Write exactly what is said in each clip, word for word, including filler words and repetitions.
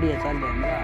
बढ़िया चल जाएगा।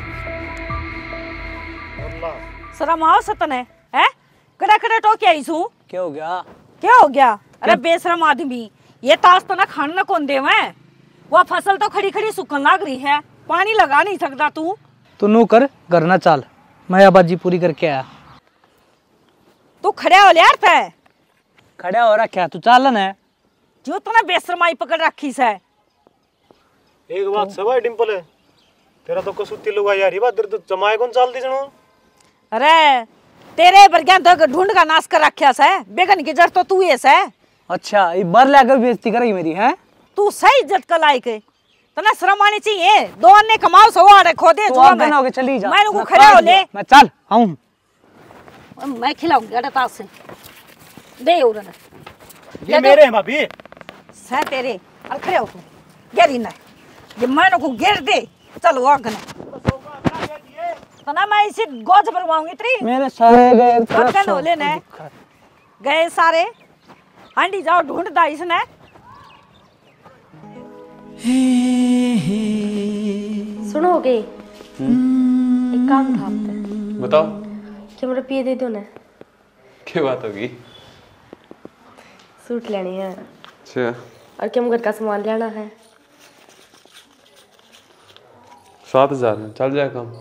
शर्म आओ सतन है हैं कड़ा कड़ा टोके आई सू। क्या हो गया? क्या हो गया? अरे बेशरम आदमी, ये ताश तो ना खान ना कौन दे मैं। वो फसल तो खड़ी खड़ी सुखन लाग रही है, पानी लगा नहीं सकता तू। तू नू कर घर ना चाल, मैं आबाजी पूरी करके आया। तू खड़ा हो ले यार थे। खड़ा हो रखा तू चालन है जो तूने बेशरमाई पकड़ रखी से। एक बात सवाई डिंपल है, तेरा तो कसुती लुगा यार, ये बात तो जमाए कौन चाल दी जणो। अरे तेरे बरगया तो ढूंढ का नाश कर रखा से, बेगन की जड़ तो तू ये से। अच्छा ये बर लाकर बेइज्जती करेगी मेरी है? तू सही इज्जत का लायक है, तना शर्म आनी चाहिए। दो अन्य कमाओ सो आड़े खो दे। तू बना होके चली जा। मैं को खड़ा हो ले। मैं चल आऊं, मैं खिलाऊंगी अरे ताश से दे उरन। ये मेरे हैं भाभी। सह तेरे और खड़े हो तू गेरी ना ये मैंने को घेर दे। चलो आगन तना मैं इसी गोज भरवाऊंगी तेरी। मेरे सारे गए आगन हो लेने गए सारे। हांडी जाओ ढूंढदा इसने। सुनोगे एक काम था आपसे। बताओ। क्या मेरा पिए दे दो ना। क्या बात होगी? सूट लेनी है। अच्छा। और क्या घर का सामान लेना है। सात हजार है, चल जाए काम।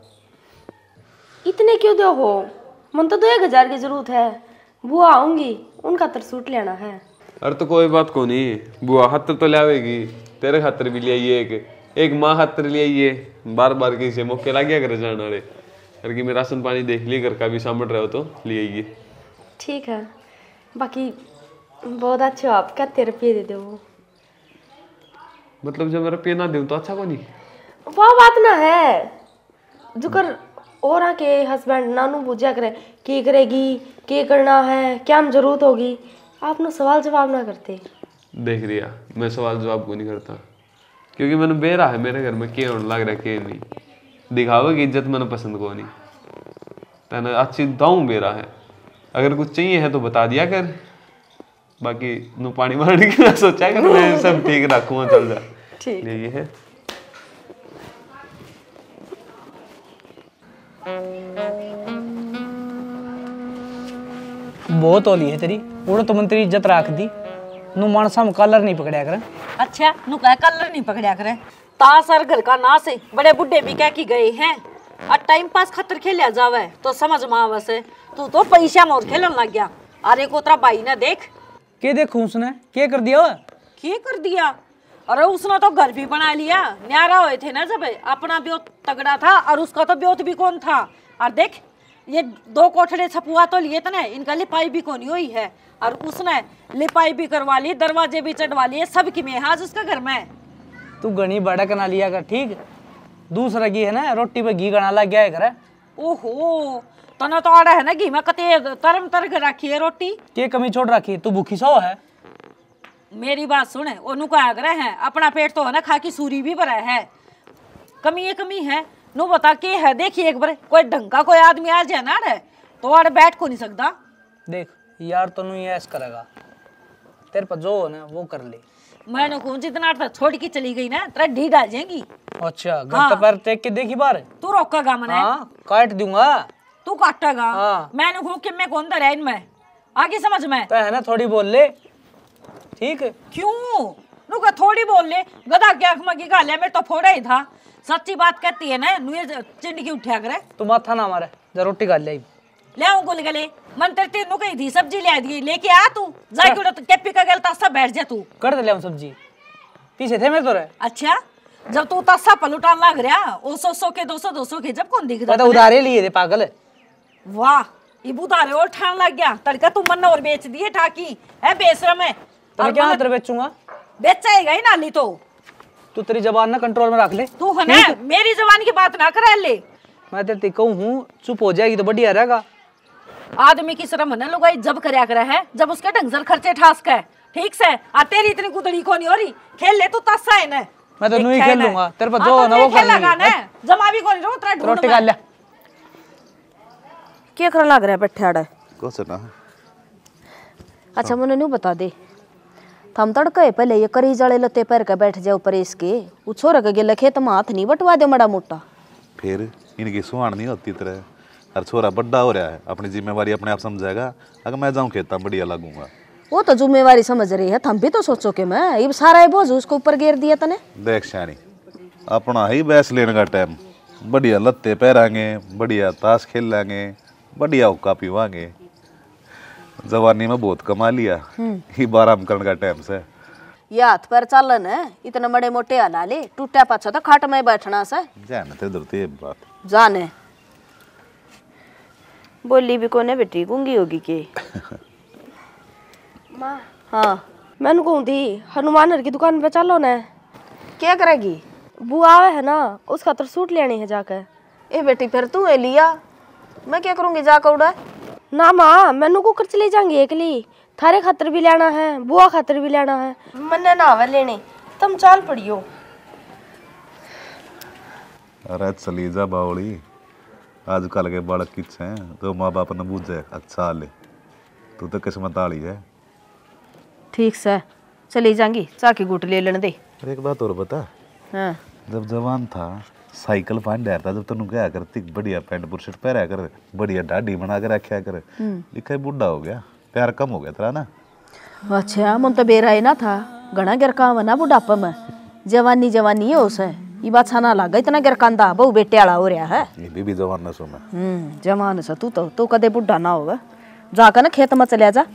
इतने क्यों दो हो? मन तो दो एक हजार की जरूरत है। बुआ आऊंगी उनका तर सूट लेना है। अरे तो कोई बात को नहीं, बुआ खातर तो ले आवेगी, तेरे खातर भी ले आइए, एक एक माँ खातर ले आइए। बार बार किसी मौके लग गया करे जाने वाले। घर की में राशन पानी देख लिए, घर का भी सामट रहे हो तो ले आइए। ठीक है, बाकी बहुत अच्छे हो आप, कितने रुपये दे दो। मतलब जब मेरा पे ना दूं तो अच्छा को नहीं। वह बात ना है जो कर और के हस्बैंड नानू पूछा करे की करेगी, की करना है, क्या हम जरूरत होगी। आप ना सवाल जवाब ना करते। देख रिया, मैं सवाल जवाब को नहीं करता, क्योंकि मैंने बेरा है मेरे घर में के होने लग रहा है के नहीं। दिखावे की इज्जत मैंने पसंद को नहीं। मैंने अच्छी दाऊं बेरा है, अगर कुछ चाहिए है तो बता दिया कर। बाकी नु पानी मारने की ना सोचा कर, मैं सब ठीक रखूंगा, चल जा। ठीक ये है। बहुत ओली है तेरी, उड़ो तो मंत्री इज्जत रख दी। नु मानसा में कलर नहीं पकड़या करे। अच्छा नु कह कलर नहीं पकड़या करे। तासर घर का नास है, बड़े बुड्ढे भी कह की गए हैं। और टाइम पास खतर खेलिया जावे तो समझ में आवे से। तू तो पैसा मोर खेलन लग गया। अरे को तेरा भाई ने देख के देखूं उसने के कर दिया? क्या कर दिया? अरे उसने तो घर भी बना लिया। न्यारा हुए थे ना जब, अपना ब्योत तगड़ा था और उसका तो ब्योत भी कौन था। और देख ये दो कोठड़े छपुआ तो लिए थे, इनका लिपाई भी कौन हुई है। और उसने लिपाई भी करवा ली, दरवाजे भी चढ़वा लिए, सब की मेहाज उसका घर में। तू घनी बड़ा कना लिया कर, ठीक। दूसरा घी है ना, रोटी पे घी गना लग गया है करे। ओहो तना तो आड़ा है ना घी में कते तरम तर के रखी है रोटी। के कमी छोड़ रखी, तू भूखी सो है। मेरी बात सुने, ओनू का आग्रह है, अपना पेट तो है ना खा की सूरी भी भरा है। कमी ये कमी है नु बता के है। देखिए एक बार कोई ढंग का कोई आदमी आ जाए ना रे तो आड़े बैठ को नहीं सकता। देख यार तो नहीं ऐस करेगा, तेरे पर जो हो ना वो कर ले। मैंने को जितना तक छोड़ के चली गई ना तेरा ढी डाल जाएगी। अच्छा घर पर टेक के देखी बार तू रोकेगा मने? हाँ काट दूंगा। तू काटेगा? हाँ। मैंने को कि मैं कौन दर है इनमें आगे समझ में तो है ना, थोड़ी बोल ले ठीक है। क्यों नुका थोड़ी बोल ले, गधा के आंख में की गाले में तो फोड़ा ही था। सच्ची बात कहती है ना, नुए चिंड की उठा करे। तू माथा ना मारे, जा रोटी खा ले। ले आऊं गोल गले मन तेरे तीन नु कही थी सब्जी ले दी, लेके आ तू जाके उड़ा कैपी का गलता सब बैठ जा। तू कर दे ले हम सब्जी, पीछे थे मेरे तो रहे। अच्छा जब तू तस्सा पलुटान लग रहा ओ सौ सौ के दो सौ दो सौ के जब कौन दिख तो उधारे लिए थे पागल। वाह ये बुधारे और ठान लग गया तड़का। तू मन और बेच दिए ठाकी है बेशरम है। तो मैं क्या हाथ बेचूंगा? बेचेगा ही नाली तो। तू तेरी जबान ना कंट्रोल में रख ले। तू है ना मेरी जबान की बात ना कर ले। मैं तेरे कहूँ हूँ चुप हो जाएगी तो बढ़िया रहेगा। आदमी की शर्म न लुगाई जब करया करे है जब उसके ढंग से खर्चे ठास के ठीक से। आ तेरी इतनी कुदड़ी को नहीं हो रही, खेल ले तू तस्सा है ना। मैं तो नहीं खेल लूंगा, तेरे पर जो ना वो कर लेंगे। जमा भी कोनी रो तेरा ढूंढ रोटी खा ले। क्या कर लग रहा है बैठे आड़े कुछ ना। अच्छा मैंने नहीं बता दे थम तड़के पहले ये करी जड़े लते पैर के बैठ जाओ परेश के वो छोरा के गेले खेत में हाथ नहीं बटवा दो मड़ा मोटा। फिर इनकी सुहान नहीं होती तरह। और छोरा बड्डा हो रहा है, अपनी जिम्मेवारी अपने आप समझेगा। अगर मैं जाऊँ खेता बढ़िया लगूंगा। वो तो जिम्मेवारी समझ रही है, थम भी तो सोचो कि मैं ये सारा बोझ उसको ऊपर गिर दिया तने। देख शानी, अपना ही बैस लेने का टाइम, बढ़िया लत्ते पहरांगे, बढ़िया ताश खेल लेंगे, बढ़िया हुक्का पीवांगे। जवानी में बहुत कमा लिया, ही आराम करने का टाइम से। ये हाथ पैर चलन है, इतने बड़े मोटे हला ले, टूटा पाछा तो खाट में बैठना से। जाने तेरे दरते बात जाने बोली भी कोने बेटी गूंगी होगी के। माँ हाँ मैंने कहूँ थी हनुमान की दुकान पे चलो ना। क्या करेगी? बुआ आवे है ना, उसका तो सूट लेनी है जाकर। ए बेटी फिर तू है लिया, मैं क्या करूंगी जाकर उड़ा। ना माँ मैनू को कर चली जाएंगी अकेली, थारे खातर भी लेना है, बुआ खातर भी लेना है। मन्ने ना आवे लेने, तुम चाल पड़ियो। अरे चली जा बावड़ी, आजकल के बालक किच्छे हैं तो माँ बाप ने बूझे अच्छा ले, तू तो किस्मत आली है। ठीक से चली जाएंगी, चाकी गुट ले लेने दे। और एक बात और बता, हाँ जब जवान था साइकिल पान डर था, जब तेन क्या करती बढ़िया पैंट बुरशट पहरा कर, बढ़िया दाढ़ी बना के रखा कर, लिखा बूढ़ा हो गया, प्यार कम हो गया तेरा ना। अच्छा मन तो बेरा ही ना था, घना गिर काम ना बुढ़ापा में, जवानी जवानी है उसे ये बात छाना लगा, इतना गिर कांदा बहु बेटे आला हो रहा है। ये भी, भी जवान न सुना। हम्म जवान से तू तो तू कदे बुढ़ा ना होगा, जाकर ना खेत में चले जा।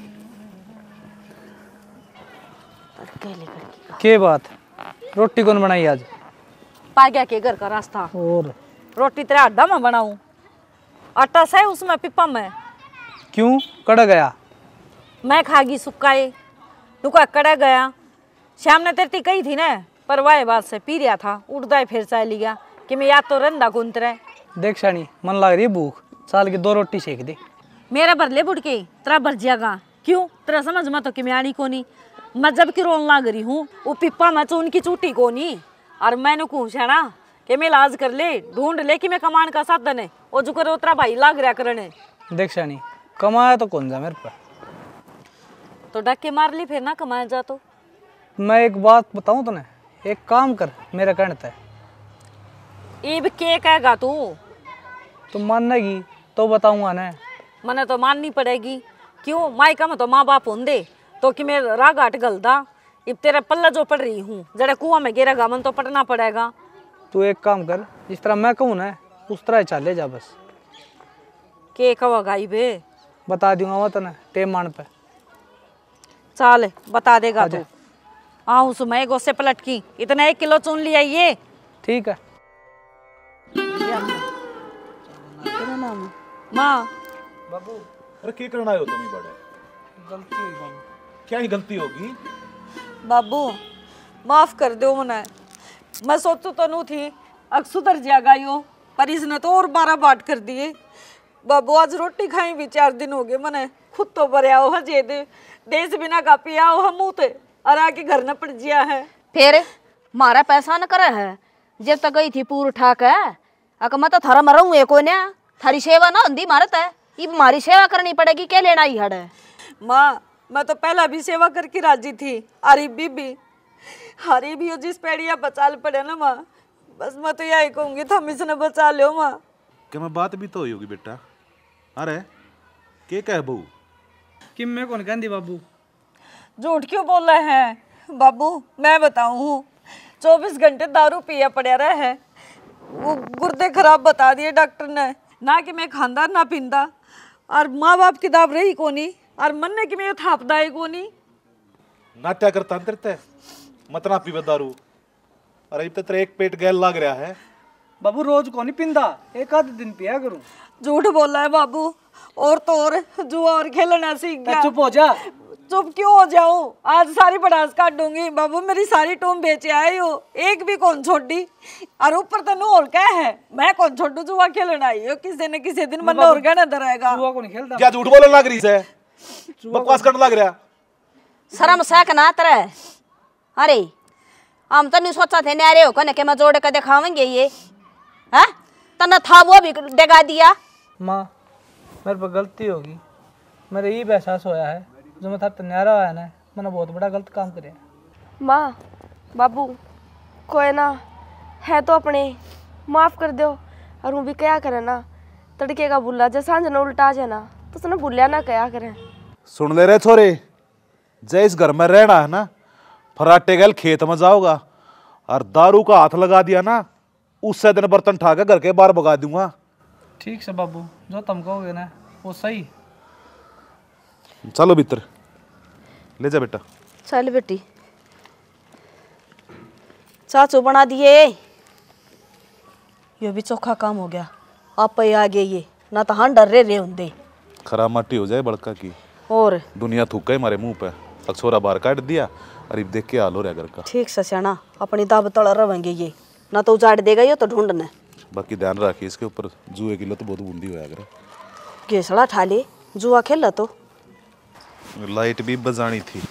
के बात, रोटी कौन बनाई आज? पा गया के घर का रास्ता, और रोटी तेरे अड्डा में बनाऊं, आटा से उसमें पिपा में। क्यों कड़ गया? मैं खागी सुक्काए, टुका कड़ा गया। श्याम ने तेरती कही थी ना, पर वाह बात से पी रहा था, उड़दा फिर चाह लिया कि मैं याद तो रंदा गुंतरे। देख शानी, मन लग रही है भूख, साल की दो रोटी सेक दे। मेरा बरले बुड़के तेरा भर जाएगा, क्यों तेरा समझ में तो कि मैं आनी कोनी, मैं जब की रोन लाग रही हूँ, वो पिप्पा में चून की चूटी कोनी। और मैंने पूछा ना कि मैं इलाज कर ले, ढूंढ ले कि मैं कमान का साधन है, वो जो कर उतरा भाई लाग रहा करने। देख शानी, कमाया तो कौन जा मेरे पर, तो डक्के मार ली फिर ना कमाया जा। तो मैं एक बात बताऊं तने, एक काम कर मेरा कहना है। इब के कहेगा तू? तुम मानेगी तो बताऊंगा ना। मने तो माननी पड़ेगी, क्यों मायका में तो माँ बाप होंदे तो कि मैं राग हट गलदा। इब तेरा पल्ला जो पड़ रही हूँ, जरा कुआं में गिरेगा मन तो पड़ना पड़ेगा। तू एक काम कर, जिस तरह मैं कहूँ ना उस तरह चले जा बस। के कहोगा इबे? बता दूंगा वो तने टेम मान पे। चाल बता देगा तू। हाँ उस मैं गोसे पलट की, इतना एक किलो चुन लिया ये। ठीक है। माँ बाबू अरे क्या करना है तुम बड़े? गलती हुई बाबू। क्या ही गलती होगी? बाबू माफ कर दो मने, मैं सोचू तो नू थी अग सुधर जाएगा यो, पर इसने तो और बारह बाट कर दिए। बाबू आज रोटी खाई भी चार दिन हो गए, मने खुद तो भरया हो हजे दे देश बिना का पिया हो हम थे और आके घर न पड़ जिया है। फिर मारा पैसा न करे है, जब तक गई थी पूर ठाक है अक मैं तो थारा मरूँ एको ने, थारी सेवा ना होंगी मारत है, ये मारी सेवा करनी पड़ेगी, क्या लेना ही हड़ है। माँ मैं तो पहला भी सेवा करके राजी थी, अरे बीबी हरी भी हो जिस पेड़िया बचाल पड़े ना माँ, बस मैं तो यही कहूँगी थम इसने बचा लो माँ। क्या मैं बात भी तो हुई होगी बेटा? अरे के कह बहू? कि मैं कौन कहती बाबू? झूठ क्यों बोल रहे हैं बाबू? मैं बताऊँ चौबीस घंटे दारू पिया पड़ा रहा है, वो गुर्दे खराब बता दिए डॉक्टर ने, ना कि मैं खानदार ना पींदा, और माँ बाप की दाब रही कोनी, और मन ने कि मैं थापदा है कोनी। नाट्या करता अंतरते मत ना पीवे दारू। अरे अब तेरे एक पेट गैल लाग रहा है। बाबू रोज को नहीं पिंदा, एक आध दिन पिया करूं। झूठ बोल रहा है बाबू, और तो और जुआ और खेलना सीख गया। चुप हो जा। चुप क्यों हो जाऊं? आज सारी पटास काट दूंगी बाबू, मेरी सारी टूम बेचे आए हो, एक भी कौन छोड़ी, और ऊपर तो नोल क्या है, मैं कौन छोड़ू जुआ खेलना आई हो, किसी न किसी दिन मन और गया नजर आएगा। जुआ को नहीं खेलता। क्या झूठ बोलने लग रही है? बकवास करने लग रहा। शर्म साक ना तरह। अरे हम तो नहीं सोचा थे न्यारे हो कने के मैं जोड़ के दिखावेंगे ये, हैं? तना था वो भी डगा दिया। माँ मेरे पर गलती होगी, मेरे ये एहसास होया है जो मैं था न्यारा हुआ है ना, मैंने बहुत बड़ा गलत काम करे। माँ बाबू कोई ना है तो अपने माफ कर दो। और वो भी क्या करे ना तड़के का बुला जे सांझ न उल्टा जाए ना तो उसने बुलिया ना क्या करे। सुन ले रहे छोरे, जय इस घर में रहना है ना, फराटे गल खेत में जाओगा और दारू का हाथ लगा दिया ना, उससे दिन बर्तन उठा के घर के बाहर भगा दूंगा। ठीक से बाबू, जो तुम कहोगे ना वो सही। चलो भीतर ले जा बेटा। चल बेटी, चाचू बना दिए, ये भी चोखा काम हो गया। आप पे आ गए ये, ना तो हाँ डर रहे रे होंगे। खराब मट्टी हो जाए बड़का की, और दुनिया थूक गई हमारे मुंह पे। अक्सोरा बाहर काट दिया, अरे देख के हाल हो रहा घर का। ठीक से सियाना, अपनी दाब तड़ रहेंगे ये, ना तो उजाड़ देगा ये तो ढूंढना। बाकी ध्यान रखिए इसके ऊपर जुए की लत बहुत बूंदी होया करे। गेसड़ा ठा ले, जुआ खेला तो। लाइट भी बजानी थी।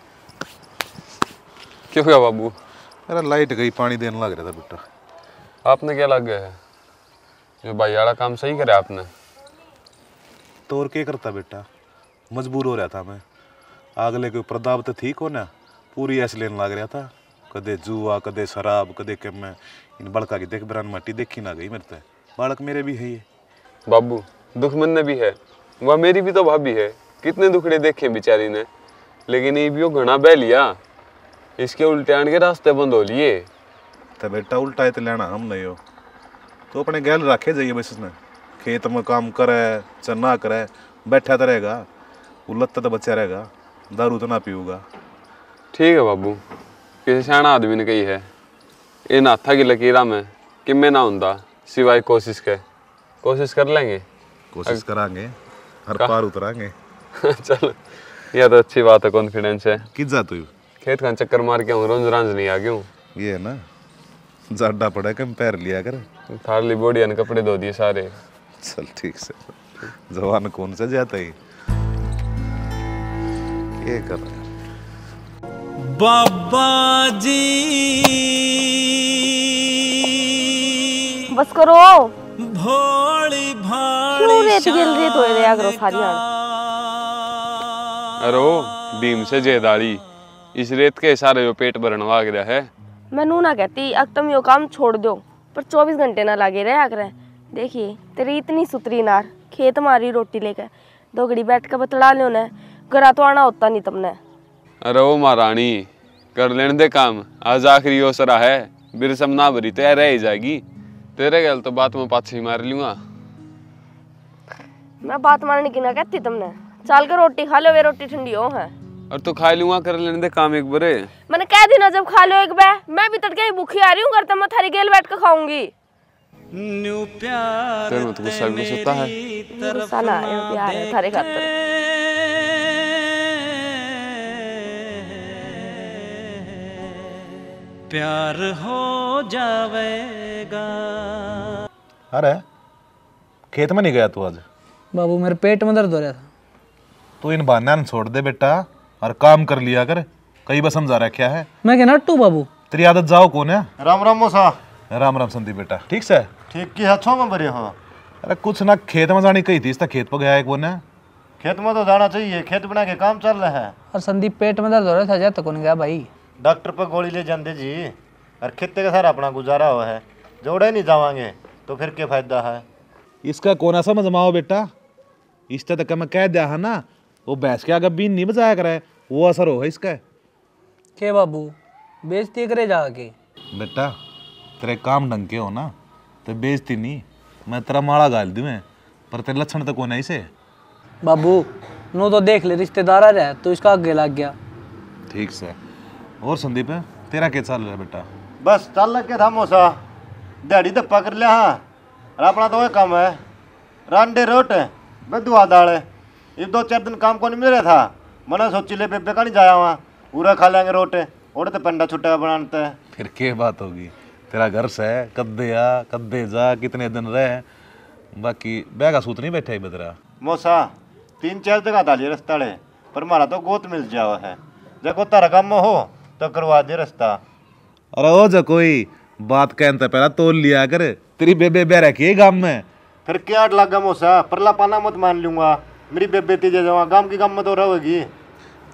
क्यों गया बाबू? अरे लाइट गई, पानी देने लग रहा था बेटा। आपने क्या लग गया है? जो भाई वाला काम सही करे आपने। तो और क्या करता बेटा, मजबूर हो रहा था मैं। अगले के ऊपर दाब तो ठीक हो ना, पूरी ऐसे लेने लग रहा था। कदे जुआ, कदे शराब, कदे के मैं इन बड़का की देख बरान मट्टी देखी ना गई मेरे। बालक मेरे भी है ये बाबू, दुश्मन ने भी है, वह मेरी भी तो भाभी है। कितने दुखड़े देखे बेचारी ने, लेकिन ये भी वो घना बह लिया। इसके उल्टे आने के रास्ते बंद हो लिए। तो बेटा उल्टा तो लेना हम नहीं हो, तो अपने गैल रखे जाइए बस। इसने खेत में काम करे चन्ना करे, बैठा तो रहेगा, उलट तो बचा रहेगा, दारू तो ना पीऊगा। ठीक है बाबू, किसी सियाना आदमी ने कही है, इन हाथा की लकीरा में कि मैं ना होंदा सिवाय कोशिश के। कोशिश कर लेंगे, कोशिश करांगे, हर पार उतरांगे। चलो यह तो अच्छी बात है, कॉन्फिडेंस है। किस जा तू? खेत का चक्कर मार के हूँ, रोज रांझ नहीं आ गया हूँ। ये है ना, जाडा पड़ा कम पैर लिया कर। थारली बॉडी ने कपड़े धो दिए सारे। चल ठीक से, जवान कौन सा जाता है ये कर रहा है बाबा जी। बस करो, भोली भाली क्यों रेत गिल रही तो ये अगर सारी अरे भीम से जेदाड़ी, इस रेत के सारे जो पेट भरने आ गया है। मैं नू ना कहती अब तुम यो काम छोड़ दो, पर चौबीस घंटे ना लगे रहे आकर। देखिए तेरी इतनी सुतरी नार खेत मारी रोटी लेकर दो घड़ी बैठ कर बतला लो न, घरा तो आना होता नहीं तुमने। अरे ओ महारानी, कर लेने दे काम, आज आखिरी ओसरा है, बिरसम ना भरी तो यार रह ही जाएगी। तेरे गल तो बात में पाछी मार लूंगा। मैं बात मारने की ना कहती तुमने, चाल कर रोटी खा लो, वे रोटी ठंडी हो है। और तो खा लूंगा, कर लेने दे काम एक बारे। मैंने कह दी ना जब खा लो एक बार, मैं भी तड़के भूखी आ रही हूँ, करता मैं थारी गेल बैठ कर खाऊंगी। न्यू प्यार तेरे में तो गुस्सा भी होता है। गुस्सा ना आए, प्यार है थारे खातिर। प्यार हो जावेगा। अरे खेत में नहीं गया तू आज? बाबू मेरे पेट में दर्द हो रहा था। तो इन बहाना छोड़ दे बेटा और काम कर लिया कर। कई बार समझा रखा है। मैं क्या नट्टू बाबू? तेरी आदत जाओ कौन है? राम राम मोसा। राम राम संदीप बेटा, ठीक से? ठीक की अच्छो में बड़े हो। अरे कुछ ना, खेत में जानी कही थी, इसका खेत पर गया है कौन है? खेत में तो जाना चाहिए, खेत बना के काम चल रहा है। और संदीप पेट में दर्द हो रहा था, जा तो कौन गया भाई? डॉक्टर पर गोली ले जाते जी, और खेते का सारा अपना गुजारा हुआ है, जोड़े नहीं जावांगे तो फिर क्या फायदा है? इसका कौन सा मजमाओ बेटा, इस तक मैं कह दिया है ना, वो भैंस के आगे बीन नहीं बजाया करे, वो असर होगा इसका। के बाबू बेइज्जती करे जाके? बेटा तेरे काम ढंग के हो ना तो बेइज्जती नहीं, मैं तेरा माड़ा गाल दूँ मैं, पर तेरे लक्षण तो कौन है इसे? बाबू नो तो देख ले, रिश्तेदार आ रहा है तो इसका आगे लग गया। ठीक से। और संदीप तेरा क्या चल रहा है बेटा? बस चल लग के था मोसा, दिहाड़ी तो पकड़ लिया। हाँ और अपना तो वही काम है, रांडे रोट बदुआ दाल। ये दो चार दिन काम को नहीं मिल रहा था, मैंने सोची ले बेबे का नहीं जाया वहाँ, पूरा खा लेंगे रोटे, और तो पंडा छुट्टा बनाते हैं। फिर क्या बात होगी, तेरा घर से कद्दे आ कद्दे जा, कितने दिन रहे, बाकी बैगा सूत नहीं बैठा ही बदरा। मोसा तीन चार जगह डालिए रास्ता ले, पर हमारा तो गोत मिल जावा है, जब तारा काम हो तो करवा दे रास्ता। अरे ओ जो कोई बात कहते पहला तोल लिया कर, तेरी बेबे बह रखी गांव में। फिर क्या लगा मोसा, परला पाना मत मान लूंगा, मेरी बेबे तीजे जवा गांव की गांव में तो रहेगी।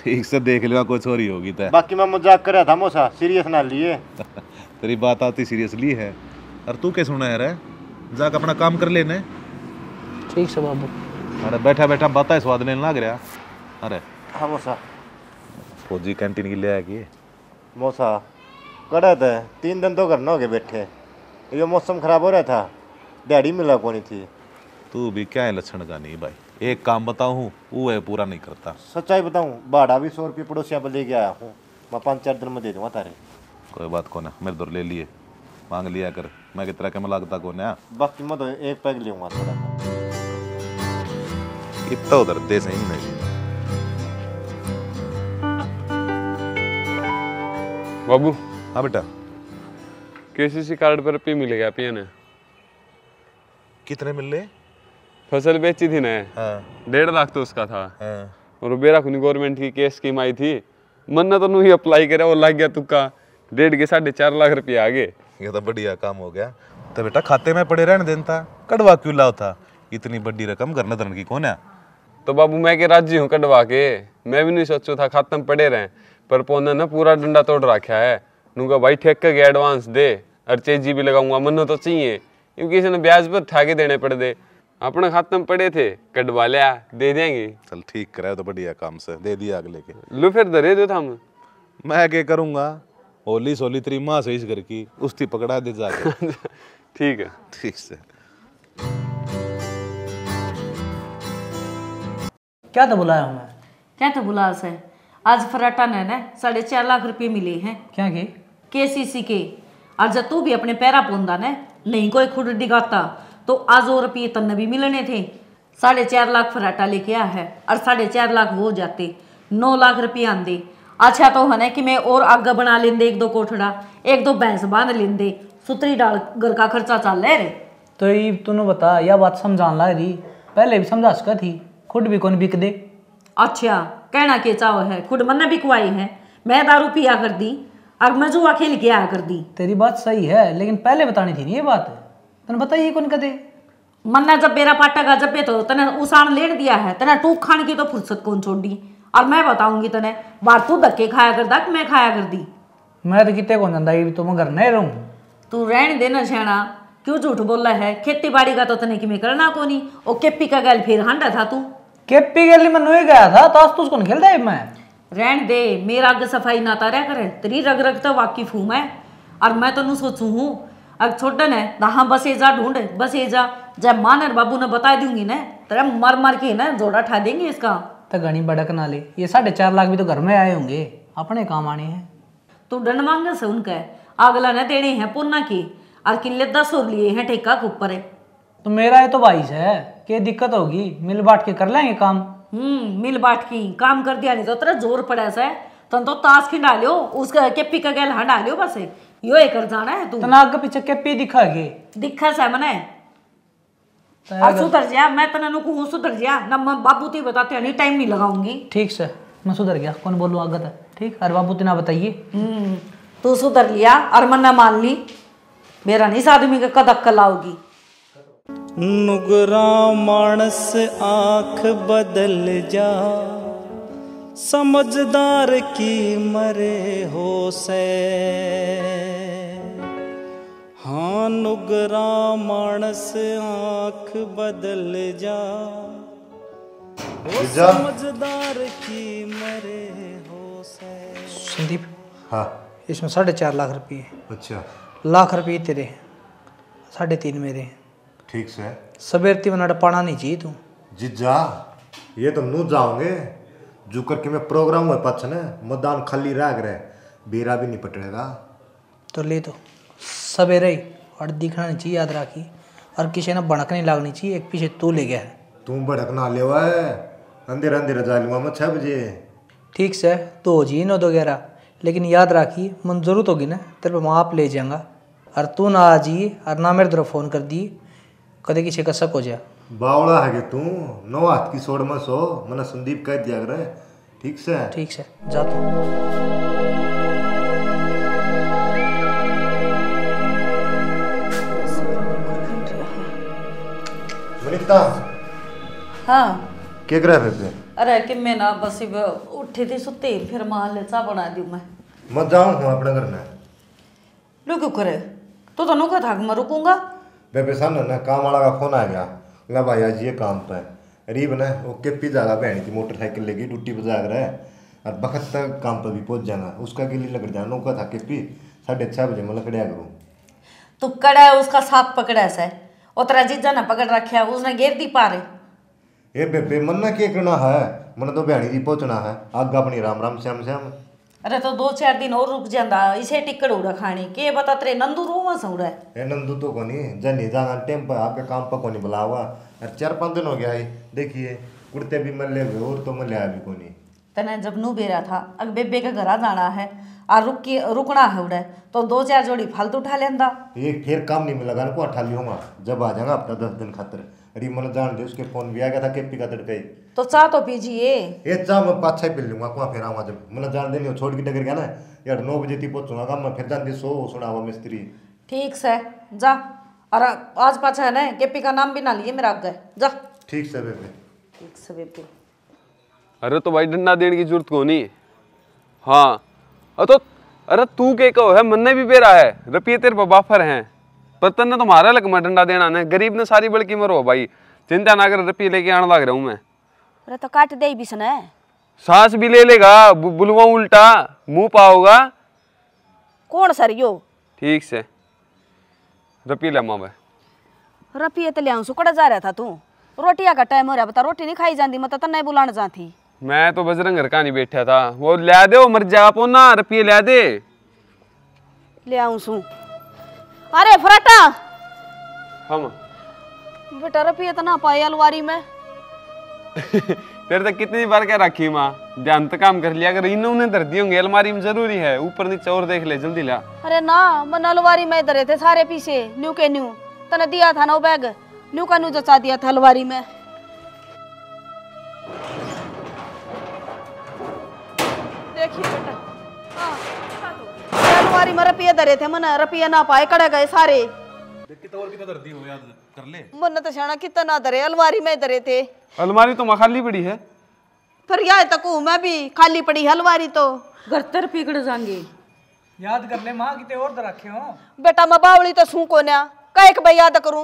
ठीक से देख लिया कोई चोरी होगी तो। बाकी मैं मजाक कर रहा था मौसा, सीरियस ना लिए। तेरी बात आती सीरियसली है। और तू क्या सुना है रे? जाके अपना काम कर लेने। ठीक से बाबू। अरे बैठा बैठा बातें स्वाद लेने लग रहा। अरे हाँ मौसा। फौजी कैंटीन की ले आया कि मौसा कड़ा था, तीन दिन तो घर ना हो गए बैठे। ये मौसम खराब हो रहा था, दिहाड़ी मिला को नहीं थी। तू भी क्या है लक्षण का नहीं भाई। एक काम बताऊँ वो है पूरा नहीं करता। सच्चाई बताऊँ, भाड़ा भी सौ रुपये पड़ोसिया पर लेके आया हूँ। मैं पाँच चार दिन में दे दूँगा तारे। कोई बात को ना, मेरे दौर ले लिए मांग लिया कर। मैं कितना के में लागता को ना। बाकी मैं तो एक पैक लूँगा थोड़ा। इतना उधर दे सही नहीं। बाबू। हाँ बेटा। केसीसी कार्ड पर रुपये मिलेगा पिया कितने मिल रहे? फसल बेची थी ना। हाँ। डेढ़ लाख तो उसका था। हाँ। और बेरा खुनी गवर्नमेंट की केस स्कीम आई थी, मन्ना तो नू ही अप्लाई करे वो लग गया तुक्का, डेढ़ के साढ़े चार लाख रुपये आ गए। ये तो बढ़िया काम हो गया। तो बेटा खाते में पड़े रहने देना था, कड़वा क्यों लाओ था? इतनी बड़ी रकम घर न की कौन है? तो बाबू मैं के राजी हूँ कटवा के। मैं भी नहीं सोचू था खाते में पड़े रहे, पर पोना ना पूरा डंडा तोड़ रखा है। नूंगा भाई ठेक के एडवांस दे और चेजी भी लगाऊंगा, मनो तो चाहिए क्योंकि किसी ने ब्याज पर ठाके देने पड़ दे। अपने खाते में पड़े थे, कटवा लिया, दे देंगे। चल ठीक कराए तो बढ़िया काम से दे दिया अगले के। लो फिर दे दो था। मैं क्या करूंगा, होली सोली तेरी माँ से इस घर की उसकी पकड़ा दे जाके। ठीक है। ठीक से। क्या तो बुलाया हूँ मैं? क्या तो बुला से आज फराटा ने ना साढ़े चार लाख रुपए मिले हैं। क्या की? केसीसी के। और जब तू भी अपने पैरा पोंदा ने नहीं कोई खुद दिखाता तो आज और रुपये तन्ने भी मिलने थे। साढ़े चार लाख फराटा लेके आया है और साढ़े चार लाख वो जाते, नौ लाख रुपये आंदे। अच्छा तो है ना कि मैं और आगे बना लेंदे, एक दो कोठड़ा, एक दो भैंस बांध लेंदे, सुतरी डाल घर का खर्चा चल रहे रे। तो ये तूने बता, यह बात समझान ला रही, पहले भी समझा सका थी, खुद भी कौन बिक दे। अच्छा कहना के चाहो है, खुद मन्ने बिकवाई है, मैं दारू पिया कर दी और मैं जुआ खेल के आया कर दी। तेरी बात सही है, लेकिन पहले बतानी थी नहीं ये बात। तने बताइए कौन कदे? मन्ना जब बेरा पाटा का जब तो तने उसान लेन दिया है, तने टूक खाने की तो फुर्सत कौन छोड़ दी। और मैं बताऊंगी तने बार तू धक्के खाया कर दा, मैं खाया कर दी। मैं तो कितने कौन जानता, तो मैं घर नहीं रहूँ। तू रहने देना छेना, क्यों झूठ बोल रहा है? खेती बाड़ी का तो तने कि मैं करना को नहीं। ओ केपी का गैल फिर हांडा था तू। केपी के लिए मैं नहीं गया था, तो आज तू उसको खेलता है। मैं रहन दे, मेरा आगे सफाई ना तारा करे, तेरी रग रग तो वाकिफ हूँ मैं। और मैं तो नू सोचू हूँ अब छोटन है हाँ बस जा ढूंढ बस जा, जब मान और बाबू ने बता दूंगी ना तेरा मर मर के ना जोड़ा ठा देंगे इसका। तो घनी बड़क ना ले, ये साढ़े चार लाख भी तो घर में आए होंगे, अपने काम आने हैं। तू डंड मांगे से उनका अगला ने देने हैं पुन्ना की, और किले दस और लिए हैं ठेका के ऊपर है। तो मेरा ये तो बाईस है, क्या दिक्कत होगी? मिल बांट के कर लेंगे काम। हम्म मिल बांट की काम कर दिया, नहीं तो तेरा जोर पड़ा सा तन तो ताश खिंडा लियो, उसका केपी का गैल हंडा लियो, बस यो एक कर जाना है तू। तो नाक के पीछे केपी दिखा के दिखा सा मने और सुधर जा। मैं तना नु कहूं सुधर जा ना, मैं बाबू ती बताते नहीं टाइम नहीं लगाऊंगी। ठीक से मैं सुधर गया, कौन बोलूँ आगत है। ठीक, अरे बाबू तना बताइए। हम्म तू सुधर लिया और मन्ना मान ली, मेरा नहीं इस आदमी का कद अक्कल आओगी। नुगरा मानस आँख बदल जा, समझदार की मरे हो से। हाँ नुगरा मानस आँख बदल जा, वो समझदार की मरे हो से। संदीप, हाँ इसमें साढ़े चार लाख रुपये। अच्छा लाख रुपये तेरे, साढ़े तीन मेरे। ठीक से सबेरती में पाना नहीं चाहिए तू। जीजा ये तो नू जाओगे जो करके मैं प्रोग्राम हुए पाछ ने मैदान खाली रह गए, बेरा भी नहीं पटरेगा। तो ले तो सवेरे ही और दिखना नहीं चाहिए, याद रखी। और किसी ने भड़क नहीं लागनी चाहिए, एक पीछे तू ले गया है। तू भड़क ना ले है, अंधेर अंधेर जा लूँगा मैं छः बजे। ठीक से तो हो जी नौ वगैरह, लेकिन याद रखी मन जरूरत होगी ना तेरे पे माँ आप ले जाऊँगा। और तू ना आ जी और ना मेरे तरफ फ़ोन कर दी, कदे किसी का शक हो जाए। बावड़ा है कि तू नौ हाथ की सोड़ में सो, मैंने संदीप कह दिया करे। ठीक से ठीक से जा तू। वनिता हाँ क्या कर रहे थे? अरे कि मैं ना बस अब उठी थी सुती फिर मान ले चा बना दी मैं मैं जाऊँ हूँ अपने घर में। लो क्यों करे तो तो नुका था कि मैं रुकूंगा। बेबे सामने ना काम वाला का फोन आ गया, ला भाई आज ये काम पे रीब ना वो केपी जागा बहनी थी मोटरसाइकिल लेके ड्यूटी पे जाग रहा है और बखत तक काम पर भी पहुंच जाना, उसका गिल्ली लग जाना। नौका था केपी साढ़े छः बजे मैं लकड़िया करूँ। तू कड़ा है उसका साथ पकड़ा है और तेरा जीजा ने पकड़ रखा है उसने घेर दी पारे। ए बेबे मन ना क्या करना है, मन तो बहनी थी पहुंचना है आग अपनी राम राम श्याम श्याम। अरे तो दो चार दिन और रुक जाता इसे टिकट उड़ा खानी के बता तेरे नंदू रोवा सौड़ा है। ए नंदू तो कोनी जनी जाना टाइम पर आपके काम पर कोनी बुलावा और चार पाँच दिन हो गया है देखिए कुर्ते भी मल ले और तो मल भी कोनी। तने जब नू बेरा था अग बेबे के घर जाना है और रुक के रुकना है उड़े तो दो चार जोड़ी फालतू उठा लेंदा। ये फिर काम नहीं मिलेगा ना को अठा लियोगा जब आ जाएगा हफ्ता दस दिन खातर। अरे मन जान दे उसके फोन भी आ गया था केपी का तड़के तो चाह तो पीजिए। ये चाह मैं पाँच छः पी लूंगा कुआ फिर आऊँगा जब मैंने जान देनी छोड़ के डगर गया ना यार नौ बजे तक पहुँचूंगा काम मैं फिर जान दे सो सुना हुआ मिस्त्री। ठीक से जा और आज पाछा है ना केपी का नाम भी ना लिए मेरा आगे जा। ठीक से बेबे ठीक से बेबे। अरे तो भाई डंडा देने की जरूरत को नहीं। हाँ तो अरे तू के कहो है मन ने भी बेरा है रुपये तेरे बाफर हैं पर तन्ने तुम्हारा लग मैं डंडा देना ने गरीब ने सारी बड़की मरो भाई चिंता ना कर रुपये लेके आने लग रहा हूँ मैं। अरे तो काट दे भी सने सांस भी ले लेगा बुलवा उल्टा मुंह पाओगा। कौन सर यो ठीक से रुपये ले मावे रुपये तो लिया सुकड़ा जा रहा था तू रोटिया का टाइम हो रहा बता रोटी नहीं खाई जाती मैं तो तन्ने बुलाने जा थी। मैं तो बजरंग घर का नहीं बैठा था वो लिया दे वो मर जाएगा पोना रुपये लिया दे ले आऊं सू। अरे फराटा हम बेटा रुपये तो ना पाए अलवारी में तेरे तक कितनी बार क्या रखी माँ ध्यान तो काम कर लिया अगर इन्होंने धर दी होंगे अलमारी में जरूरी है ऊपर नीचे और देख ले जल्दी ला। अरे ना मन अलवारी में धरे थे सारे पीछे न्यू के न्यू तने दिया था ना वो बैग न्यू का न्यू जचा दिया था अलवारी में। देखिए बेटा हाँ अलमारी में रुपये धरे थे मन रुपये ना पाए कड़े गए सारे। कितना और कितना दर्दी हो याद कर ले मन तो शाना कितना ना धरे अलमारी में धरे थे। अलमारी तो खाली पड़ी है फिर याद तक मैं भी खाली पड़ी है अलमारी तो घर तर पिघड़ जाएंगे। याद कर ले माँ कितने और तो रखे हो बेटा मैं बावली तो सू को ना कई भाई याद करूं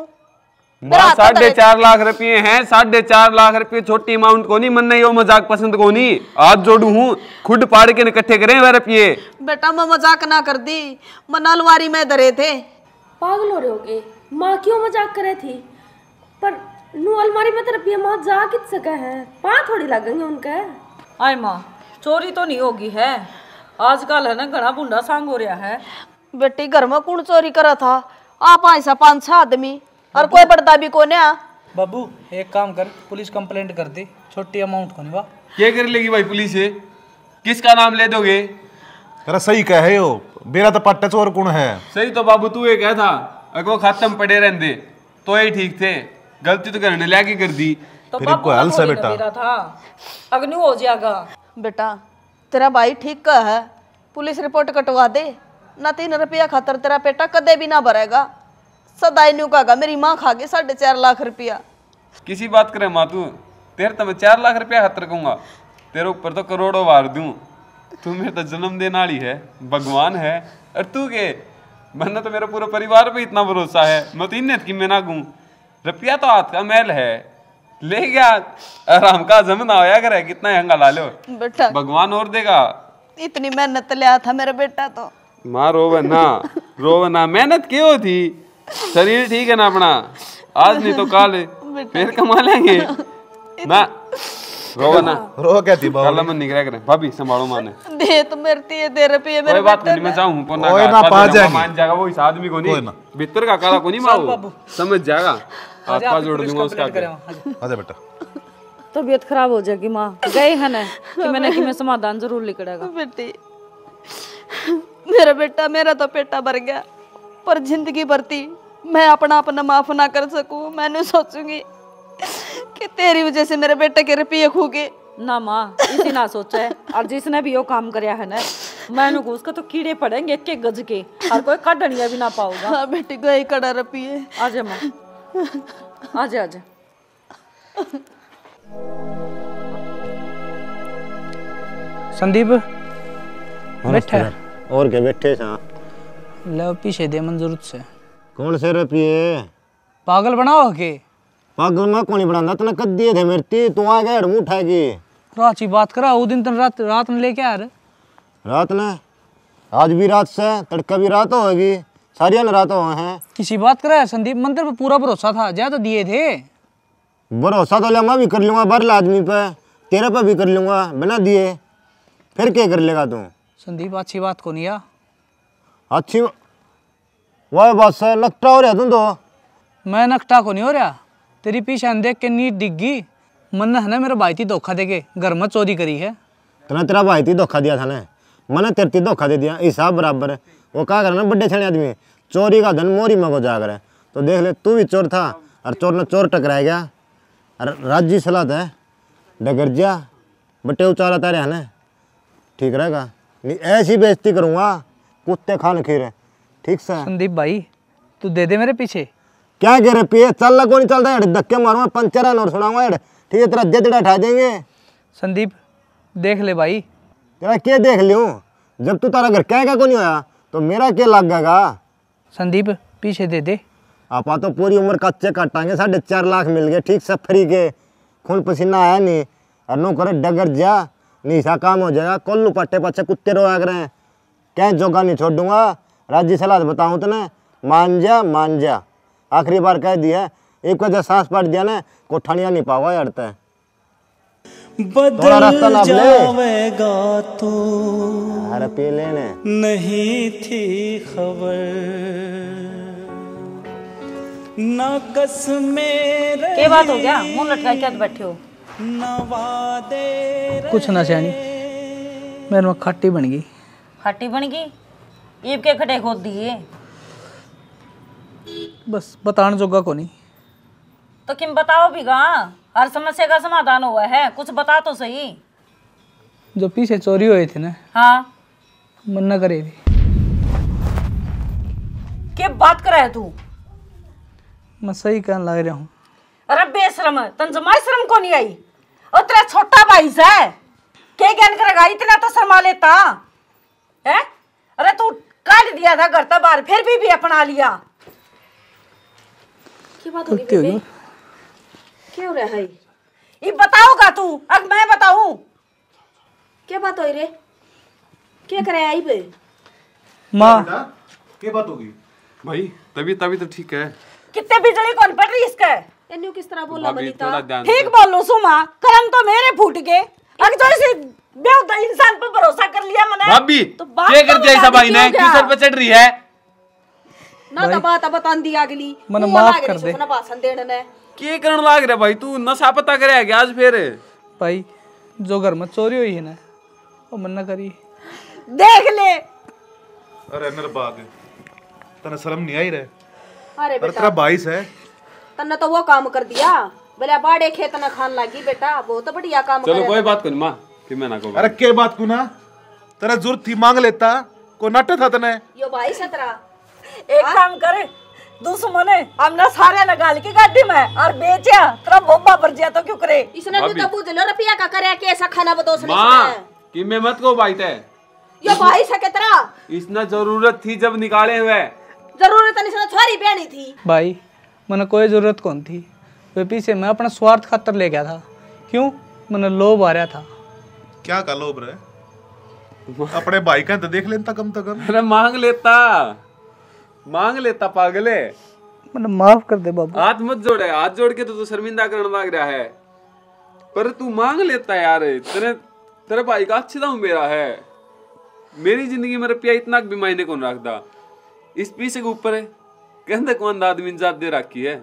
साढ़े चार लाख रुपए हैं साढ़े चार लाख रुपए छोटी अमाउंट को नहीं मन नहीं यो मजाक पसंद को नहीं आज जोड़ू हूँ खुद पाड़ के इकट्ठे करें वह रुपये। बेटा मैं मजाक ना कर दी मन अलमारी में धरे थे। पागल हो रहे होगे माँ क्यों मजाक करे थी पर नू अलमारी में तो रुपये माँ जा कित सके हैं पा थोड़ी लगेंगे उनके। आय माँ चोरी तो नहीं होगी है आजकल है ना घना बुंडा सांग हो रहा है। बेटी घर में कौन चोरी करा था आप ऐसा पांच छह आदमी और कोई बड़ता भी कोने आ। बाबू एक काम कर पुलिस कंप्लेंट कर दे छोटी अमाउंट को नहीं वाह क्या कर लेगी भाई पुलिस है किसका नाम ले दोगे। अरे सही कहे हो मेरा तो पट्टा चोर कौन है। सही तो बाबू तू ये कहा था अगर वो खत्म पड़े रहते तो ही ठीक थे गलती तो करने लाके कर दी तो फिर इनको हल से बेटा था अग्नि हो जाएगा। बेटा तेरा भाई ठीक का है पुलिस रिपोर्ट कटवा दे ना तीन रुपया खातर तेरा बेटा कदे भी ना भरेगा सदाई न्यू कहा मेरी माँ खा गई साढ़े चार लाख रुपया। किसी बात करे माँ तू तेरे तो मैं चार लाख रुपया खातर कहूँगा तेरे ऊपर तो करोड़ों वार दूं तू मेरे तो जन्म देने वाली है भगवान है और तू के मैंने तो मेरा पूरा परिवार पे इतना भरोसा है मैं तो इन्हें की मैं ना गूँ रुपया तो हाथ का मैल है ले गया आराम का जम ना होया करे कितना हंगा ला लो बेटा भगवान और देगा। इतनी मेहनत लिया था मेरा बेटा तो माँ रोवे ना रोवे ना मेहनत क्यों थी शरीर ठीक है ना अपना आज नहीं तो काल फिर कमा लेंगे ना रोवे ना रो क्या थी काला मन निकला करे भाभी संभालो माने दे तो मरती है दे रुपये मेरे कोई बात नहीं मैं जाऊं पोना ओए का ना पा जाएगी मान जाएगा वो इस आदमी को नहीं भीतर का काला को नहीं मारो समझ जाएगा हाथ पा जोड़ दूंगा उसका आजा बेटा तबीयत खराब हो जाएगी माँ गए है ना कि मैंने कि मैं समाधान जरूर लिखड़ेगा। बेटी मेरा बेटा मेरा तो पेटा भर गया पर जिंदगी भरती मैं अपना अपना माफ ना कर सकूं मैं नहीं सोचूंगी कि तेरी वजह से मेरे बेटे के रुपये खो गए ना माँ इसी ना सोचा है और जिसने भी वो काम कराया है ना मैंने को उसका तो कीड़े पड़ेंगे एक एक गज के और कोई कड़निया भी ना पाऊंगा। हाँ बेटी गई कड़ा रुपये आजा माँ आजा आजा संदीप बैठा है। और क्या बैठे सा? ले पीछे दे मन जरूरत से। कौन से रुपये? पागल बनाओ के? पागल मैं कौन बनाना? तने कद दिए थे मेरे, तू आ गया मुँह उठाएगी। राची बात करा, वो दिन तन रात रात में लेके आ रहे। रात ने? आज भी रात से, तड़का भी रात होगी, सारी रात हो हैं। किसी बात करा है संदीप? मंदिर पे पूरा भरोसा था, ज्यादा दिए थे। भरोसा तो मैं भी कर लूंगा बाहर आदमी पे, तेरे पे भी कर लूंगा बिना दिए, फिर क्या कर लेगा तू? संदीप अच्छी बात को नहीं आ। अच्छी वह बात है, नकटा हो रहा तुम तो। मैं नकटा को नहीं हो रहा, तेरी पीछे देख के नीट दिख गई। मन है ना मेरा भाई थी धोखा दे के घर में चोरी करी है। तना तेरा भाई थी धोखा दिया था ना, मैंने तेरे थी धोखा दे दिया, हिसाब बराबर है। वो क्या करना बड्डे छड़े आदमी, चोरी का धन मोरी में को जाकर है। तो देख ले तू भी चोर था और चोर ने चोर टकराया गया। और राज्य सलाह है डगर जा बट्टे उचारा तारे है ना, ठीक रहेगा। नहीं ऐसी बेइज्जती करूँगा कुत्ते खान खीर, ठीक से। संदीप भाई तू दे दे मेरे पीछे। क्या कह रहे पिए? चल ला कौन चलता है, धक्के मारूंगा पंचर और सुनाऊंगा, ठीक है? तेरा जजड़ा उठा देंगे। संदीप देख ले भाई। तेरा क्या देख लियो? जब तू तारा घर कहेगा को नहीं होया तो मेरा क्या लग गएगा? संदीप पीछे दे दे। आपा तो पूरी उम्र कच्चे काटांगे, साढ़े चार लाख मिल गए, ठीक से फ्री के, खून पसीना आया नहीं। और नो करे डगर जा, नीसा काम हो जाएगा। कोल्लू पट्टे पच्चे कुत्ते रोया करें, क्या जोगा नहीं छोड़ दूंगा। राज्य सलाह बताऊँ तो ना, मान जा मान जा, आखिरी बार कह दिया। एक वजह सांस पट दिया ना, कोठानिया नहीं पावा यारता है। बदल जावेगा तो अरे पी लेने नहीं थी खबर, ना कस मेरे क्या बात हो गया? मुंह लटका के बैठे हो? ना वादे कुछ ना जानी, मेरे में खट्टी बन गई। खट्टी बन गई? ईब के खटे खोद दिए? बस बताने जोगा को नहीं। तो किम बताओ भी गा, हर समस्या का समाधान हुआ है, कुछ बता तो सही। जो पीछे चोरी हुए थे ना, हाँ मन न करे भी। क्या बात कर रहा है तू? मैं सही कहने लग रहा हूँ। अरे बेशरम, तन जमाई शर्म को नहीं आई? और तेरा छोटा भाई है, क्या ज्ञान करेगा? इतना तो शर्मा लेता है। अरे तू काट दिया था घर तक बाहर, फिर भी भी अपना लिया। क्या बात होगी बेबे? क्या हो रहा है? ये बताओगा तू? अब मैं बताऊं? क्या बात हो रे? क्या करे आई बे? माँ क्या बात होगी? भाई तभी तभी तो ठीक है। कितने बिजली कौन पड़ रही इसके? एन्यू किस तरह बोला भाभी, बनीता? थोड़ा ध्यान ठीक बोल लो सुमा, कर्म तो मेरे फूट गए। अगर तो इसे बेहुदा इंसान पर भरोसा कर लिया मैंने। भाभी तो बात क्या तो कर दिया बता भाई दी ने? क्यों क्यों क्या? सर पे चढ़ रही है? ना तो बात बता दी अगली। मने मुंह माफ लाग कर रही दे। सुना भाषण देने ने। क्या करने लाग रहा भाई तू? नशा पता करे है क्या आज फिर? भाई जो घर में चोरी हुई है ना, वो मन न करी। देख ले। अरे मेरे बाग तने शर्म नहीं आई रे? अरे अरे बेटा तेरा बाईस है, तन्ने तो वो काम कर दिया, बोले बाड़े खेत न खान लगी। बेटा बहुत बढ़िया काम चलो करे। कोई बात नहीं माँ, फिर मैं ना कहूँ। अरे के बात को ना, तेरा जरूरत थी मांग लेता, को नाटे था तने। यो भाई सतरा एक काम करे, दुश्मन है हमने सारे लगाल की गाड़ी में और बेचा तेरा बोबा पर जिया तो क्यों करे? इसने भी तो बुझ लो रुपया का करे कि ऐसा खाना बदोस नहीं माँ इसने। कि मैं मत को भाई थे, यो भाई सके तेरा इसने जरूरत थी जब निकाले हुए। जरूरत नहीं, इसने छोरी बहनी थी। भाई मैंने कोई जरूरत कौन थी, वे पीछे मैं अपना स्वार्थ खातर ले गया था। क्यों? मैंने लोभ आ रहा था। क्या का लोभ रहे? अपने भाई का तो देख लेता कम तो कम। अरे मांग लेता, मांग लेता पागले। मैंने माफ कर दे बाबू। हाथ मत जोड़े, हाथ जोड़ के तो तू शर्मिंदा करने लग रहा है। पर तू मांग लेता यार, तेरे तेरे भाई का अच्छी दाम मेरा है। मेरी जिंदगी में रुपया इतना भी मायने कौन रखता? इस पीछे के ऊपर है कहते कौन आदमी जात दे रखी है।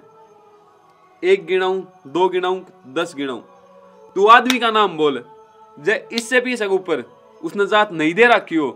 एक गिनाऊं, दो गिनाऊं, दस गिनाऊं, तू आदमी का नाम बोल जय इससे पीछे के ऊपर उसने जात नहीं दे रखी हो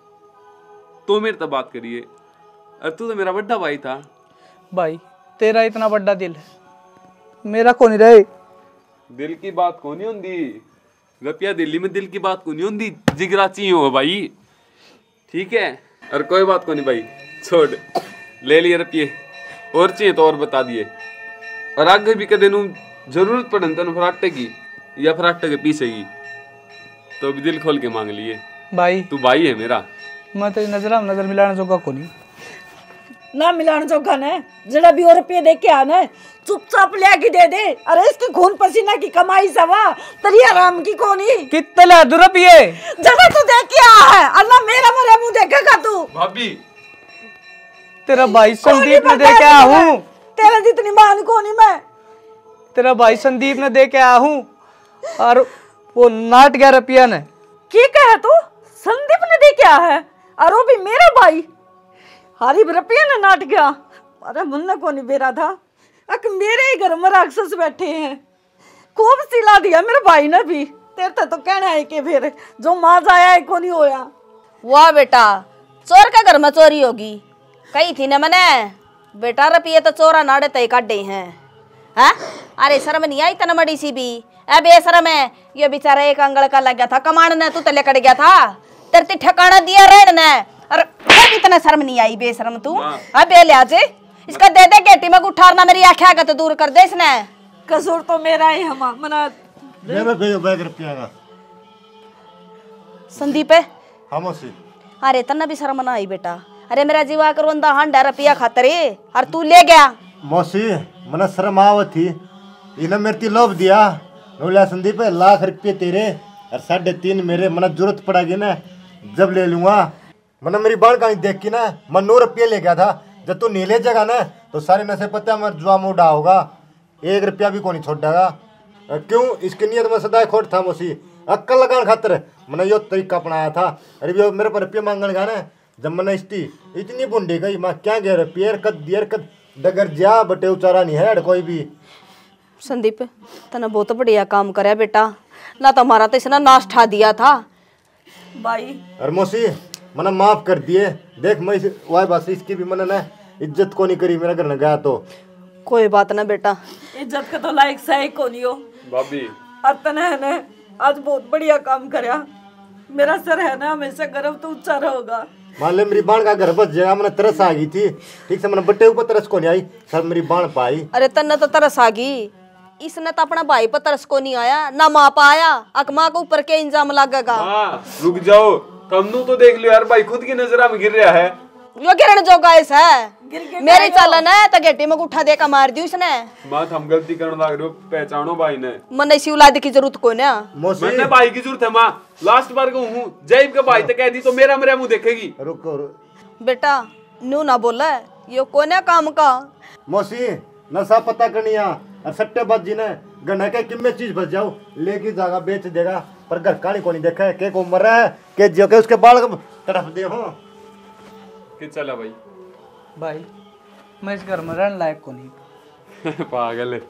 तो मेरे तब बात करिए। अरे तू तो मेरा बड़ा भाई था। भाई तेरा इतना बड़ा दिल है, मेरा कौन नहीं रहे। दिल की बात को नहीं होंगी रुपया, दिल्ली में दिल की बात को नहीं होंगी, जिगरा चाहिए हो भाई, ठीक है? और कोई बात को नहीं भाई, छोड़ ले लिए रुपये, और चाहिए तो और बता दिए। और आगे भी कदे नू जरूरत पड़े तेन फराटे की या फराटे के पीछे की तो अभी दिल खोल के मांग लिए। भाई तू भाई है मेरा। मैं तेरी नजर नजर मिलाने जोगा को नहीं ना मिलाने जोगा ने जरा भी और रुपये दे के आना चुपचाप ले के दे दे। अरे इसकी खून पसीना की कमाई सवा तेरी आराम की कोनी कितने ला दो रुपये जगह तू दे के आ है। अल्लाह मेरा मरे मुंह देखेगा तू। भाभी तेरा भाई संदीप ने दे के आया हूँ। तेरा जितनी मान को नहीं मैं। तेरा भाई संदीप ने दे के आया हूँ और वो नाट गया रुपया ने। की कहे तू संदीप ने दे के आया है और वो भी मेरा भाई हारी रुपया ने नाट गया। अरे मुन्ना को नहीं बेरा था अक मेरे ही घर में राक्षस बैठे हैं। खूब सिला दिया मेरे भाई ने भी। तेरे तो कहना है कि फिर जो माँ जाया है को नहीं होया। वाह बेटा चोर के घर में चोरी होगी कही थी ना मैंने बेटा रुपये तो चोरा नाड़े तय काटे हैं। हाँ अरे शर्म नहीं आई तना मड़ी सी भी ए बेशरम है। ये बेचारा एक अंगल का लग गया था कमाण ने तू तले कट गया था तेरे ठिकाना दिया रेड़ ने। अरे इतना शर्म नहीं आई बेशरम तू। अब बे लिया जे इसका दे दे गेटी में उठारना मेरी आँखें आगे तो दूर कर दे इसने। कसूर तो मेरा ही हमा मना दे मैं भेजो बैग रुपया का। संदीप है हाँ मौसी। अरे तना भी शर्म ना आई बेटा। अरे मेरा जीवा करोंदा हांडा रुपया खातर और तू ले गया। मौसी मना शर्म आवत थी इन्हें मेरे ती लोभ दिया बोला संदीप लाख रुपये तेरे और साढ़े तीन मेरे मना जरूरत पड़ेगी ना जब ले लूंगा। मना मेरी बाल कहीं देख की ना मैं नौ रुपये ले गया था। जब तू नहीं ले जाएगा ना तो सारे नशे पत्ते में जुआ मुड़ा होगा एक रुपया भी को नहीं छोड़ेगा। क्यों इसकी नीयत में सदा खोट था मौसी अक्कल लगाने खातर मैंने यो तरीका अपनाया था। अरे भी मेरे पर रुपये मांगने का ना जब मैंने इसकी इतनी बुंडी गई मैं क्या गया रुपये कद दियर कद डगर जा बटे उचारा नहीं है कोई भी। संदीप तने बहुत बढ़िया काम करे बेटा ना तो हमारा तो इसने नाश ठा दिया था भाई। अरे मौसी मैंने माफ कर दिए देख मैं वाई बस इसकी भी मैंने ना इज्जत को नहीं करी मेरा घर न गया तो। कोई बात ना बेटा इज्जत का तो लायक सही को नहीं हो भाभी। और तने है ना आज बहुत बढ़िया काम करया मेरा सर है ना हमेशा गर्व तो ऊंचा रहेगा। मान ले मेरी बाण का घर बच जाएगा मैंने तरस आ गई थी ठीक से मैंने बट्टे ऊपर तरस को नहीं आई सर मेरी बाण पाई। अरे तन्ने तो तरस आ गई इसने तो अपना भाई पर तरस को नहीं आया ना माँ पा आया अक माँ को ऊपर के इंजाम लगेगा। हाँ रुक जाओ तुमनु तो देख लो यार भाई खुद की नजर में गिर रहा है। यो गिरने जो गाइस है मेरी चालन है तो गेटी में उठा दे का मार दी उसने। बात हम गलती करने लग रहे हो पहचानो भाई ने। मन ऐसी औलाद की जरूरत को ना मैंने भाई की जरूरत है माँ लास्ट बार को हूँ जैब का भाई तो कह दी तो मेरा मेरा मुंह देखेगी। रुको बेटा नू ना बोला यो कोने काम का मौसी नशा पता करनिया और सट्टेबाजी ने गन्ना के किम्मे चीज बच जाओ लेके जागा बेच देगा पर घर कहानी को नहीं देखा है के को मर रहा है के जो के उसके बाल तरफ दे हो कि चला भाई। भाई मैं इस घर में रहने लायक को नहीं। पागल है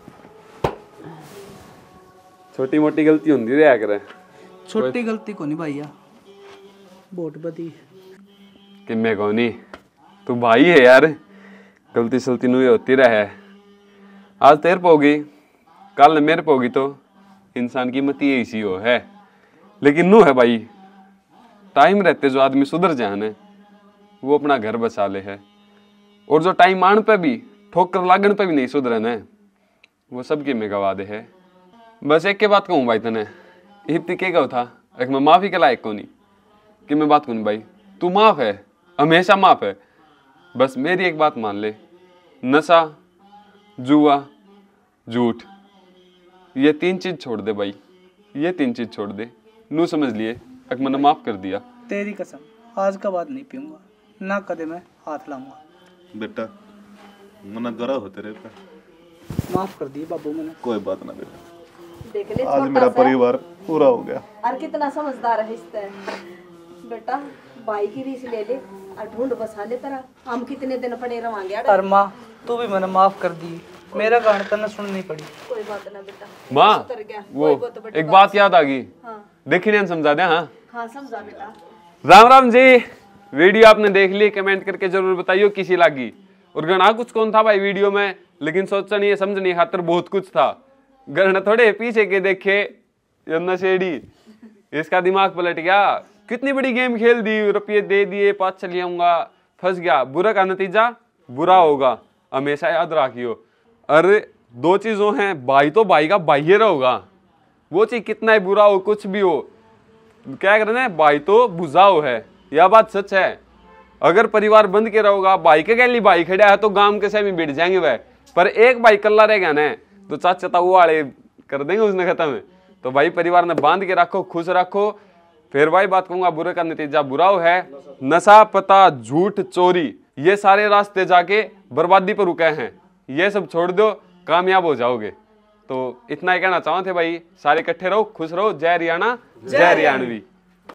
छोटी मोटी गलती होती रहा करे छोटी गलती को नहीं भैया बहुत बदी कि मैं कौन नहीं तू भाई है यार गलती सलती नु होती रहे। आज तेरे पे होगी कल मेरे पे होगी तो इंसान की मत ये इसी हो है लेकिन नू है भाई टाइम रहते जो आदमी सुधर जाने वो अपना घर बचा ले है और जो टाइम आने पे भी ठोकर लागन पे भी नहीं सुधरे न वो सबके में गवा दे है। बस एक के बात कहूँ भाई तने इतनी के कहो था एक मैं माफी के लायक को नहीं कि मैं बात कहूँ भाई तू माफ है हमेशा माफ है। बस मेरी एक बात मान ले नशा जुआ झूठ ये तीन चीज छोड़ दे भाई ये तीन चीज छोड़ दे नू समझ लिए अक मैंने माफ कर दिया। तेरी कसम आज का बाद नहीं पीऊंगा ना कदे मैं हाथ लाऊंगा। बेटा मना गरा हो तेरे पे माफ कर दिए बाबू मैंने। कोई बात ना बेटा देख ले आज मेरा परिवार पूरा हो गया। और कितना समझदार है इससे बेटा भाई की रीस ले ले और ढूंढ बसा ले तेरा हम कितने दिन पड़े रवांगे। और माँ तू भी मैंने माफ कर दी मेरा गाना तने सुननी पड़ी। कोई बात ना बेटा माँ वो एक बात याद आ गई देखी नहीं समझा दे। हाँ हाँ समझा बेटा। राम राम जी वीडियो आपने देख ली कमेंट करके जरूर बताइयो किसी लागी और गणा कुछ कौन था भाई वीडियो में लेकिन सोचा नहीं समझ नहीं खातर बहुत कुछ था गणना थोड़े पीछे के देखे नशेड़ी इसका दिमाग पलट गया कितनी बड़ी गेम खेल दी रुपये दे दिए पाँच चल आऊंगा फंस गया बुरा का नतीजा बुरा होगा हमेशा याद रखियो। अरे दो चीजों हैं भाई तो भाई का भाई रहोगा वो चीज कितना ही बुरा हो कुछ भी हो क्या कर रहे हैं भाई तो बुझाओ है, यह बात सच है। अगर परिवार बंद के रहोगा, भाई के गैली भाई खड़ा है तो गांव के सभी बैठ जाएंगे वह, पर एक भाई कल्ला रह गया ना तो चाचा ताऊ वाले कर देंगे उसने खत्म। तो भाई परिवार ने बांध के रखो, खुश रखो। फिर भाई बात कहूंगा, बुरे का नतीजा बुरा है। नशा पता झूठ चोरी ये सारे रास्ते जाके बर्बादी पर रुके हैं, ये सब छोड़ दो, कामयाब हो जाओगे। तो इतना ही कहना चाहते थे भाई, सारे इकट्ठे रहो, खुश रहो। जय हरियाणा, जय हरियाणवी।